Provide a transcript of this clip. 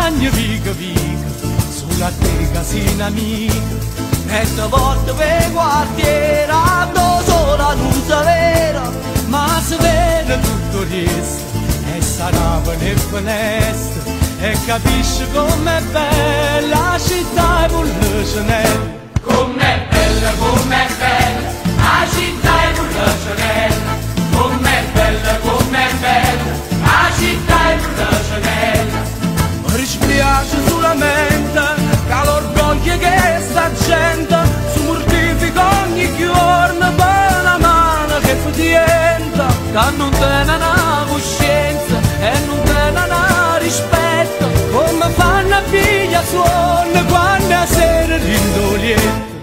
campagna vica vica, sulla te casina amica, mette volte per quartiere, ando sola non si vera, ma si vede tutto il resto, e sarà nel finestra, e capisci com'è bella la città e Pulcinella. Com'è bella, la città è Pulcinella. Com'è bella, la città è Pulcinella. Mi dispiace solamente che l'orgoglio che sta gente si mortifica ogni giorno per una mano che fa diventa, che non tiene una coscienza e non tiene una rispetto, come fanno a figlia suona quando a sera rindolietta.